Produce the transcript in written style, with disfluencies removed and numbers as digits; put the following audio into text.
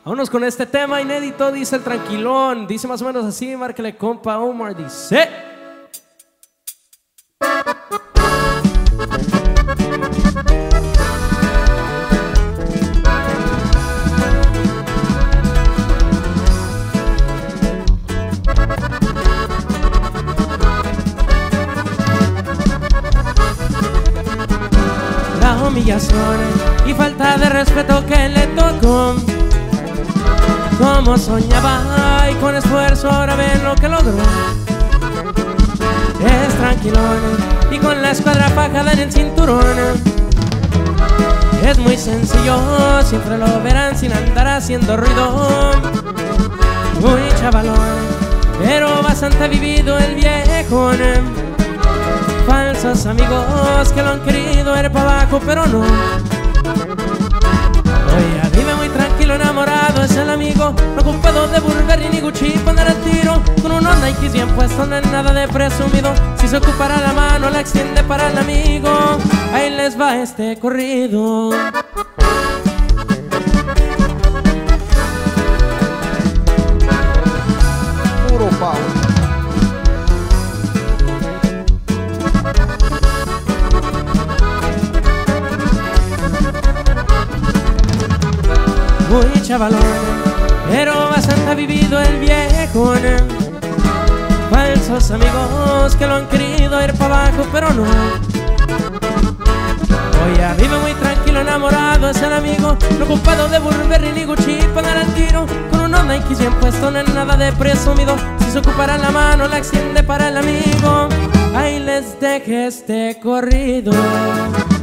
Vámonos con este tema inédito, dice el tranquilón. Dice más o menos así, márquele compa Omar, dice. La humillación y falta de respeto que le tocó, como soñaba y con esfuerzo ahora ven lo que logró. Es tranquilón y con la escuadra fajada en el cinturón. Es muy sencillo, siempre lo verán sin andar haciendo ruido. Muy chavalón, pero bastante vivido el viejón. Falsos amigos que lo han querido ir para abajo, pero no. Oye, vive muy tranquilo, enamorado, es el amigo. No ocupado de Burberry ni Gucci para andar al tiro. Con unos Nikes bien puestos, no es nada de presumido. Si se ocupará la mano, la extiende para el amigo. Ahí les va este corrido. Puro power. Muy chavalón, pero bastante vivido el viejón. Falsos amigos que lo han querido ir para abajo, pero no. Oye, vive muy tranquilo, enamorado, es el amigo. No ocupado de Burberry ni Gucci para andar al tiro. Con unos Nikes bien puestos, no es nada de presumido. Si se ocupará la mano, la extiende para el amigo. Ahí les deje este corrido.